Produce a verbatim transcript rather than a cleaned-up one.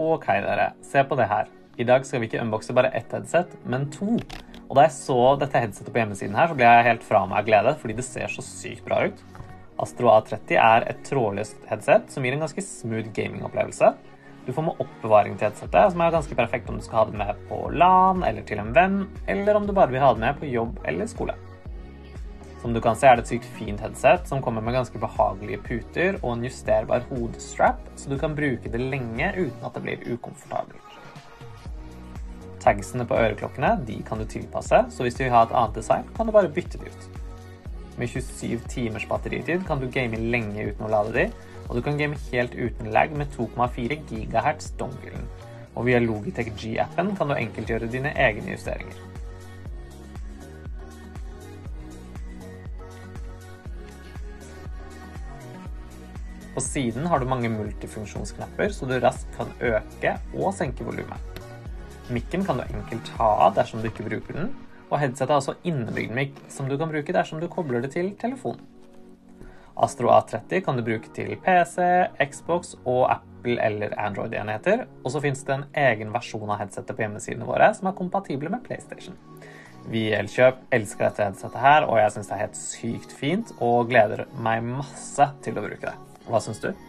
Ok dere, se på det her. I dag skal vi ikke unboxe bare ett headset, men to. Og da jeg så dette headsetet på hjemmesiden her, så ble jeg helt fra meg av glede, fordi det ser så sykt bra ut. Astro A tretti er et trådløst headset som gir en ganske smooth gaming-opplevelse. Du får med oppbevaring til headsetet, som er ganske perfekt om du skal ha det med på LAN, eller til en venn, eller om du bare vil ha det med på jobb eller skole. Som du kan se er det et sykt fint headset som kommer med ganske behagelige puter og en justerbar hodestrap, så du kan bruke det lenge uten at det blir ukomfortabelt. Tagsene på øreklokkene, de kan du tilpasse, så hvis du vil ha et annet design, kan du bare bytte de ut. Med tjuesyv timers batteritid kan du game lenge uten å lade de, og du kan game helt uten lag med to komma fire gigahertz donglen. Og via Logitech G-appen kan du enkelt gjøre dine egne justeringer. På siden har du mange multifunksjonsknapper, så du raskt kan øke og senke volumet. Mikken kan du enkelt ha dersom du ikke bruker den, og headsetet er også innebygd mic som du kan bruke dersom du kobler det til telefonen. Astro A tretti kan du bruke til P C, Xbox og Apple eller Android-enheter, og så finnes det en egen versjon av headsetet på hjemmesidene våre som er kompatible med PlayStation. Vi i Elkjøp elsker dette headsetet her, og jeg synes det er helt sykt fint, og gleder meg masse til å bruke det. Hva synes du?